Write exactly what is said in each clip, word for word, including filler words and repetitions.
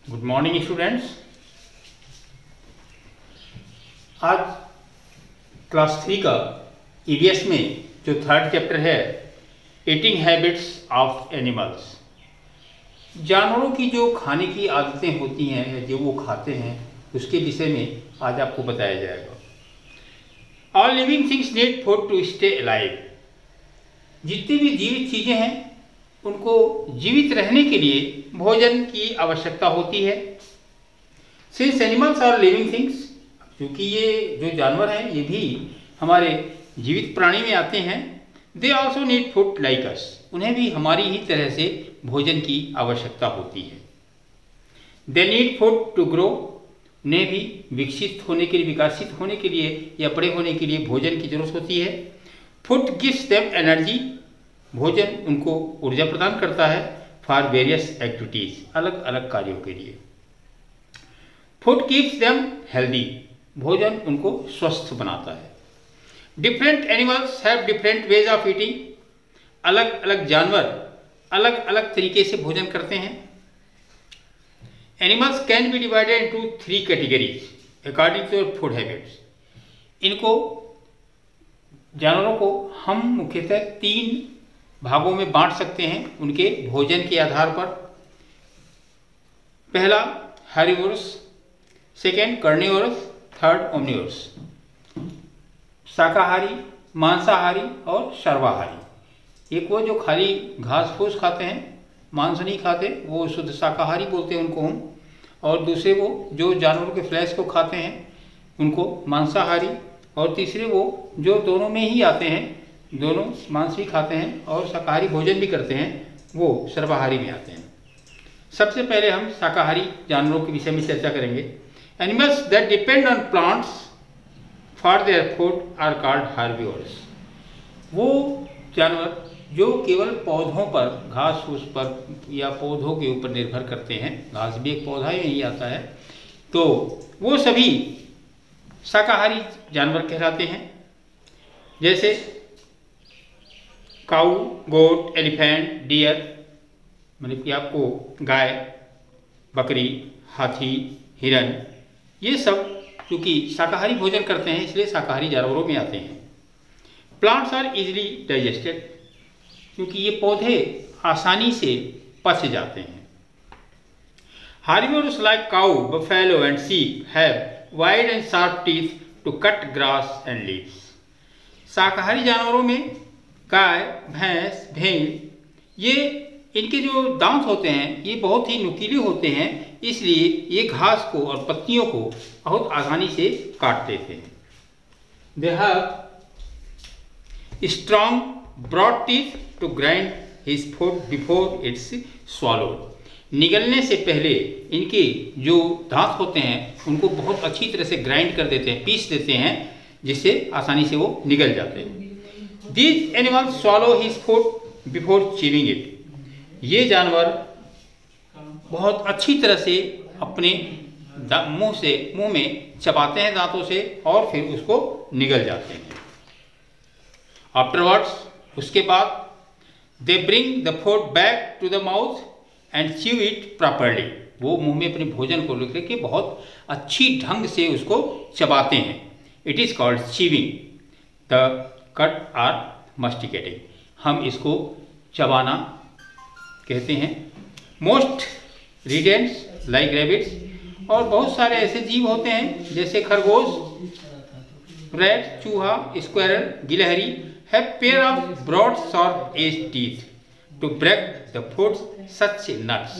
Good morning students. आज class three का EVS में जो थर्ड चैप्टर है ईटिंग हैबिट्स ऑफ एनिमल्स, जानवरों की जो खाने की आदतें होती हैं या जो वो खाते हैं उसके विषय में आज आपको बताया जाएगा। All living things need food to stay alive. जितनी भी जीवित चीज़ें हैं उनको जीवित रहने के लिए भोजन की आवश्यकता होती है। Since animals are living things, क्योंकि ये जो जानवर हैं ये भी हमारे जीवित प्राणी में आते हैं। They also need food like us, उन्हें भी हमारी ही तरह से भोजन की आवश्यकता होती है। They need food to grow, उन्हें भी विकसित होने के लिए विकसित होने के लिए या बड़े होने के लिए भोजन की जरूरत होती है। फूड गिव्स देम एनर्जी, भोजन उनको ऊर्जा प्रदान करता है फॉर वेरियस एक्टिविटीज, अलग अलग कार्यों के लिए। फूड कीप्स देम हेल्दी, भोजन उनको स्वस्थ बनाता है। Different animals have different ways of eating, अलग अलग जानवर अलग अलग तरीके से भोजन करते हैं। Animals can be divided into three categories according to their food habits. इनको जानवरों को हम मुख्यतः तीन भागों में बांट सकते हैं उनके भोजन के आधार पर। पहला herbivorous, second carnivorous, third omnivorous. शाकाहारी, मांसाहारी और सर्वाहारी। एक वो जो खाली घास फूस खाते हैं, मांस नहीं खाते, वो शुद्ध शाकाहारी बोलते हैं उनको हम। और दूसरे वो जो जानवरों के फ्लैश को खाते हैं उनको मांसाहारी। और तीसरे वो जो दोनों में ही आते हैं, दोनों मांस भी खाते हैं और शाकाहारी भोजन भी करते हैं, वो सर्वाहारी में आते हैं। सबसे पहले हम शाकाहारी जानवरों के विषय में चर्चा करेंगे। Animals that depend on plants for their food are called herbivorous. वो जानवर जो केवल पौधों पर, घास फूस पर या पौधों के ऊपर निर्भर करते हैं, घास भी एक पौधा ही आता है, तो वो सभी शाकाहारी जानवर कहलाते हैं। जैसे काऊ, गोट, एलिफेंट, डियर, मतलब कि आपको गाय, बकरी, हाथी, हिरन, ये सब क्योंकि शाकाहारी भोजन करते हैं इसलिए शाकाहारी जानवरों में आते हैं। प्लांट्स आर इजीली डाइजेस्टेड, क्योंकि ये पौधे आसानी से पच जाते हैं। Herbivorous like cow, buffalo and sheep have wide and sharp teeth to cut grass and leaves. शाकाहारी जानवरों में गाय, भैंस, भेड़, ये इनके जो दांत होते हैं ये बहुत ही नुकीले होते हैं, इसलिए ये घास को और पत्तियों को बहुत आसानी से काट देते हैं। They have strong broad teeth to grind his food before it's swallowed. निगलने से पहले इनके जो दांत होते हैं उनको बहुत अच्छी तरह से ग्राइंड कर देते हैं, पीस देते हैं, जिससे आसानी से वो निगल जाते हैं। These animals swallow his food before chewing it. ये जानवर बहुत अच्छी तरह से अपने मुंह से मुंह में चबाते हैं दांतों से और फिर उसको निगल जाते हैं। Afterwards, उसके बाद they bring the food back to the mouth and chew it properly. वो मुंह में अपने भोजन को लेकर के बहुत अच्छी ढंग से उसको चबाते हैं। It is called chewing. The cut or masticating, हम इसको चबाना कहते हैं। मोस्ट रिडेंट्स लाइक रैबिट्स, और बहुत सारे ऐसे जीव होते हैं जैसे खरगोश, रैट, चूहा, स्क्वायरल, गिलहरी have pair of broad sharp edge teeth to break the food such nuts.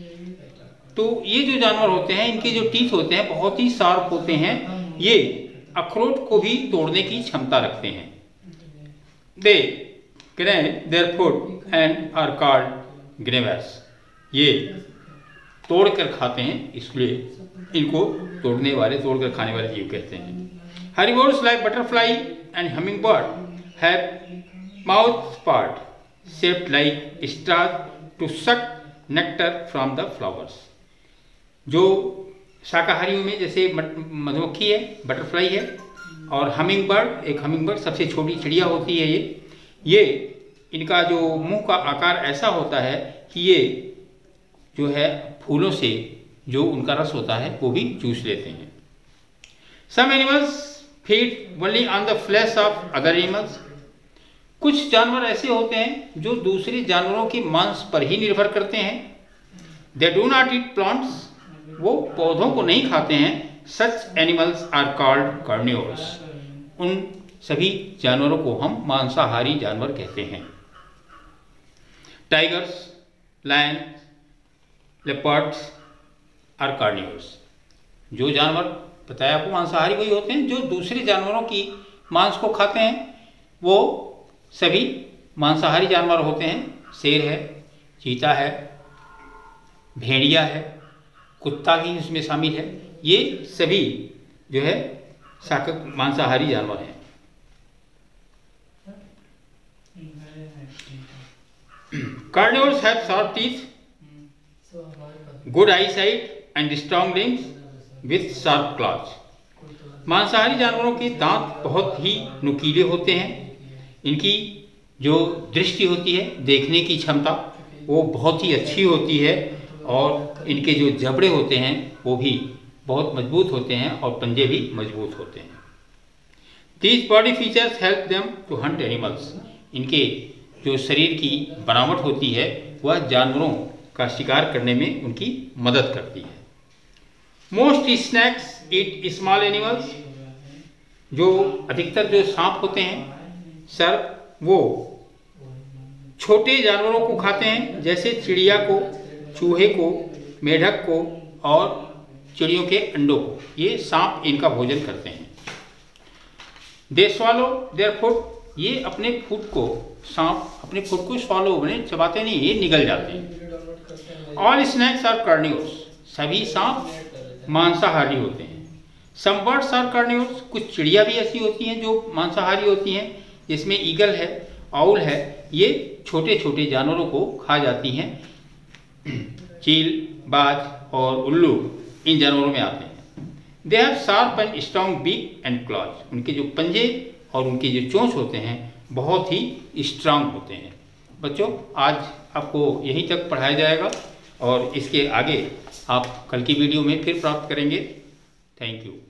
तो ये जो जानवर होते हैं इनके जो टीथ होते हैं बहुत ही शार्प होते हैं, ये अखरोट को भी तोड़ने की क्षमता रखते हैं। They grind their food and are called gnawers. ये तोड़ कर खाते हैं इसलिए इनको तोड़ने वाले, तोड़ कर खाने वाले जीव कहते हैं। Herbivores like butterfly and hummingbird have mouth part shaped like straws to suck nectar from the flowers. जो शाकाहारियों में जैसे मधुमक्खी है, बटरफ्लाई है, और हमिंग बर्ड, एक हमिंग बर्ड सबसे छोटी चिड़िया होती है। ये ये इनका जो मुंह का आकार ऐसा होता है कि ये जो है फूलों से जो उनका रस होता है वो भी चूस लेते हैं। Some animals feed only on the flesh of other animals. कुछ जानवर ऐसे होते हैं जो दूसरे जानवरों के मांस पर ही निर्भर करते हैं। They do not eat plants, वो पौधों को नहीं खाते हैं। Such animals are called carnivorous. उन सभी जानवरों को हम मांसाहारी जानवर कहते हैं। Tigers, lion, leopards are carnivorous. जो जानवर बताया आपको मांसाहारी वही होते हैं जो दूसरे जानवरों की मांस को खाते हैं, वो सभी मांसाहारी जानवर होते हैं। शेर है, चीता है, भेड़िया है, कुत्ता भी इसमें शामिल है। ये सभी जो है शाकाहारी मांसाहारी जानवर हैं। Carnivorous have sharp teeth, good eye sight and strong limbs with sharp claws. मांसाहारी जानवरों के दांत बहुत ही नुकीले होते हैं। इनकी जो दृष्टि होती है, देखने की क्षमता, वो बहुत ही अच्छी होती है और इनके जो जबड़े होते हैं वो भी बहुत मजबूत होते हैं और पंजे भी मजबूत होते हैं। These body features help them to hunt animals. इनके जो शरीर की बनावट होती है वह जानवरों का शिकार करने में उनकी मदद करती है। Most snakes eat small animals. जो अधिकतर जो सांप होते हैं, सर्प, वो छोटे जानवरों को खाते हैं, जैसे चिड़िया को, चूहे को, मेढक को और चिड़ियों के अंडों को। ये सांप इनका भोजन करते हैं। They swallow their food. ये अपने फूड को, सांप अपने फूड को स्वॉलो बने चबाते नहीं, ये निगल जाते हैं। All snakes are carnivorous. सभी सांप मांसाहारी होते हैं। Some birds are carnivorous. कुछ चिड़िया भी ऐसी होती हैं जो मांसाहारी होती हैं, जिसमें ईगल है, आउल है। ये छोटे छोटे जानवरों को खा जाती हैं। चील, बाज और उल्लू इन जानवरों में आते हैं। They have sharp and strong beak and claws. उनके जो पंजे और उनके जो चोंच होते हैं बहुत ही स्ट्रांग होते हैं। बच्चों, आज आपको यहीं तक पढ़ाया जाएगा और इसके आगे आप कल की वीडियो में फिर प्राप्त करेंगे। Thank you.